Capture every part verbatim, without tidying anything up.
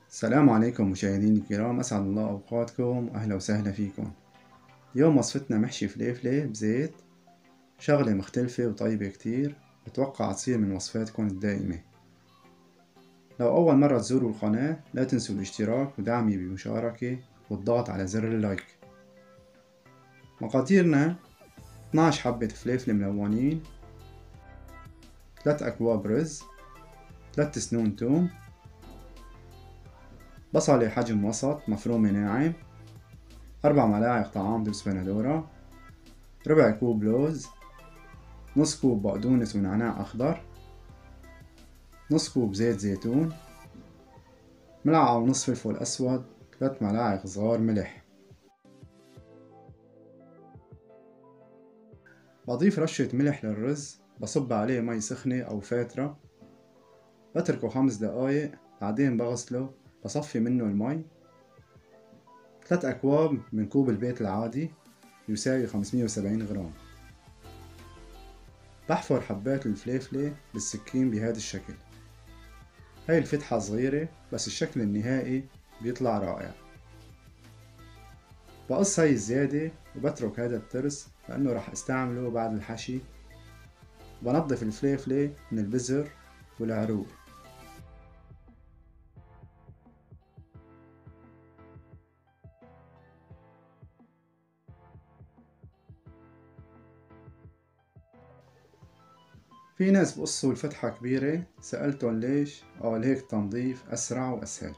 السلام عليكم مشاهديني الكرام، أسعد الله أوقاتكم وأهلا وسهلا فيكم. اليوم وصفتنا محشي فليفلة بزيت، شغلة مختلفة وطيبة كتير، بتوقع تصير من وصفاتكم الدائمة. لو أول مرة تزوروا القناة لا تنسوا الاشتراك ودعمي بمشاركة والضغط على زر اللايك. مقاديرنا: اثناشر حبة فليفلة ملونين، ثلاثة أكواب رز، ثلاثة سنون توم، بصلة حجم وسط مفرومة ناعم، أربع ملاعق طعام دبس بندورة، ربع كوب لوز، نص كوب بقدونس ونعناع أخضر، نص كوب زيت زيتون، ملعقة ونص فلفل أسود، ثلاث ملاعق صغار ملح. بضيف رشة ملح للرز، بصب عليه مي سخنة أو فاترة، بتركه خمس دقايق، بعدين بغسله، بصفي منه المي. ثلاث أكواب من كوب البيت العادي يساوي خمسمية وسبعين غرام. بحفر حبات الفليفلة بالسكين بهذا الشكل. هاي الفتحة صغيرة بس الشكل النهائي بيطلع رائع. بقص هاي الزيادة وبترك هذا الترس لأنه رح استعمله بعد الحشي. بنظف الفليفلة من البذر والعروق. في ناس بقصوا الفتحة كبيرة، سألتن ليش؟ قال هيك تنظيف أسرع وأسهل.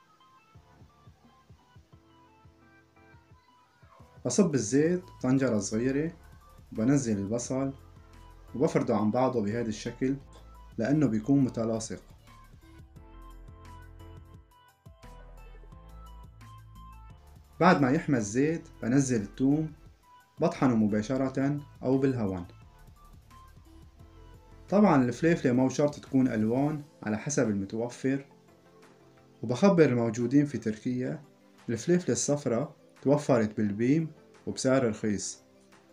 بصب الزيت بطنجرة صغيرة وبنزل البصل وبفرده عن بعضه بهذا الشكل لأنه بيكون متلاصق. بعد ما يحمى الزيت بنزل الثوم، بطحنه مباشرة أو بالهون. طبعا الفليفلة مو شرط تكون ألوان، على حسب المتوفر. وبخبر الموجودين في تركيا الفليفلة الصفراء توفرت بالبيم وبسعر رخيص.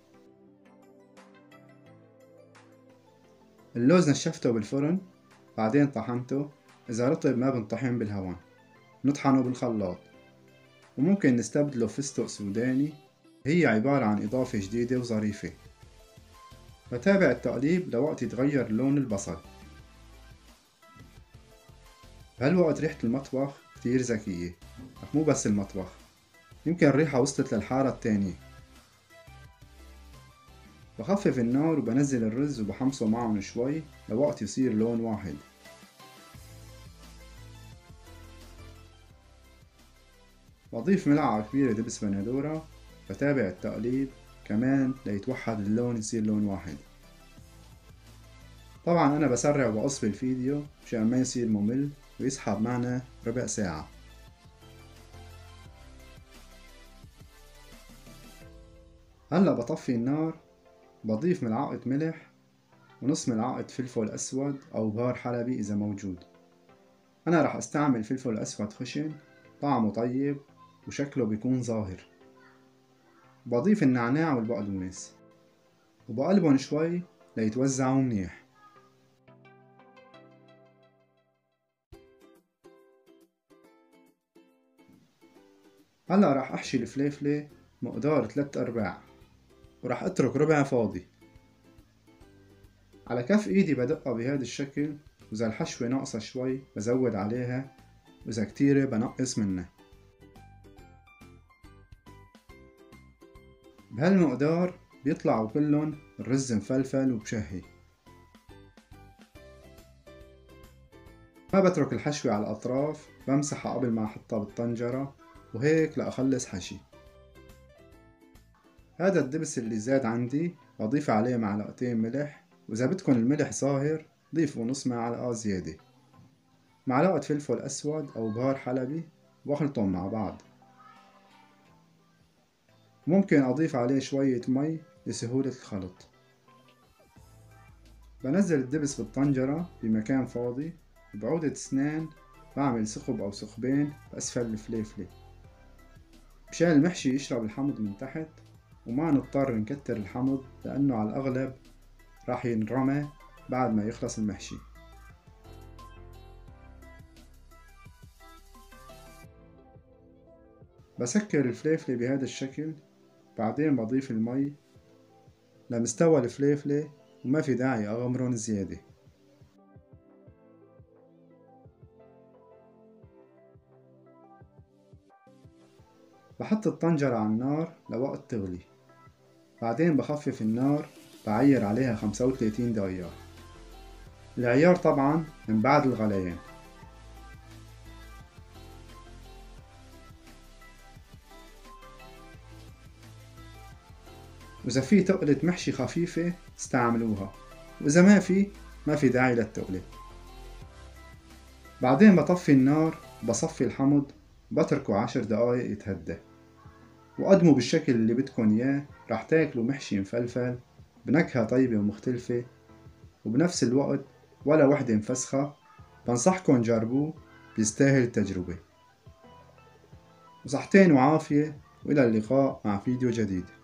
اللوز نشفته بالفرن، بعدين طحنته، إذا رطب ما بنطحن بالهون، نطحنه بالخلاط. وممكن نستبدله فستق سوداني، هي عبارة عن إضافة جديدة وظريفة. بتابع التقليب لوقت يتغير لون البصل. بهالوقت ريحة المطبخ كتير ذكية، مو بس المطبخ، يمكن الريحة وصلت للحارة التانية. بخفف النار وبنزل الرز وبحمصه معهم شوي لوقت يصير لون واحد. بضيف ملعقة كبيرة دبس بندورة، بتابع التقليب كمان ليتوحد اللون يصير لون واحد. طبعا أنا بسرع وبقص بالفيديو مشان ما يصير ممل ويسحب معنا ربع ساعة. هلأ بطفي النار، بضيف ملعقة ملح ونص ملعقة فلفل أسود أو بهار حلبي إذا موجود. أنا رح استعمل فلفل أسود خشن، طعمه طيب وشكله بيكون ظاهر. بضيف النعناع والبقدونس وبقلبن شوي ليتوزعوا منيح. هلأ رح أحشي الفليفلة مقدار تلات أرباع ورح أترك ربع فاضي. على كف إيدي بدقها بهذا الشكل، وإذا الحشوة ناقصة شوي بزود عليها، وإذا كتيرة بنقص منها. بهالمقدار بيطلعوا كلن الرز مفلفل وبشهي. ما بترك الحشوة على الأطراف، بمسحها قبل ما أحطها بالطنجرة وهيك لأخلص حشي. هذا الدبس اللي زاد عندي بضيف عليه معلقتين ملح، وإذا بدكن الملح ظاهر ضيفوا نص معلقة زيادة. معلقة فلفل أسود أو بهار حلبي واخلطهم مع بعض. ممكن أضيف عليه شوية مي لسهولة الخلط. بنزل الدبس بالطنجرة بمكان فاضي، وبعودة أسنان بعمل ثقب أو ثقبين بأسفل الفليفلة مشان المحشي يشرب الحمض من تحت، وما نضطر نكتر الحمض لأنه على الأغلب راح ينرمى بعد ما يخلص المحشي. بسكر الفليفلة بهذا الشكل، بعدين بضيف المي لمستوى الفليفلة وما في داعي أغمرن زيادة. بحط الطنجرة على النار لوقت تغلي، بعدين بخفف النار بعير عليها خمسة وثلاثين دقيقة. العيار طبعا من بعد الغليان. وإذا في تقلة محشي خفيفة استعملوها، وإذا ما في ما في داعي للتقلة. بعدين بطفي النار، بصفي الحمض، بتركه عشر دقايق يتهدى، وقدموا بالشكل اللي بدكن إياه. رح تاكلوا محشي مفلفل بنكهة طيبة ومختلفة، وبنفس الوقت ولا وحدة مفسخة. بنصحكن جربوه، بيستاهل التجربة. وصحتين وعافية، وإلى اللقاء مع فيديو جديد.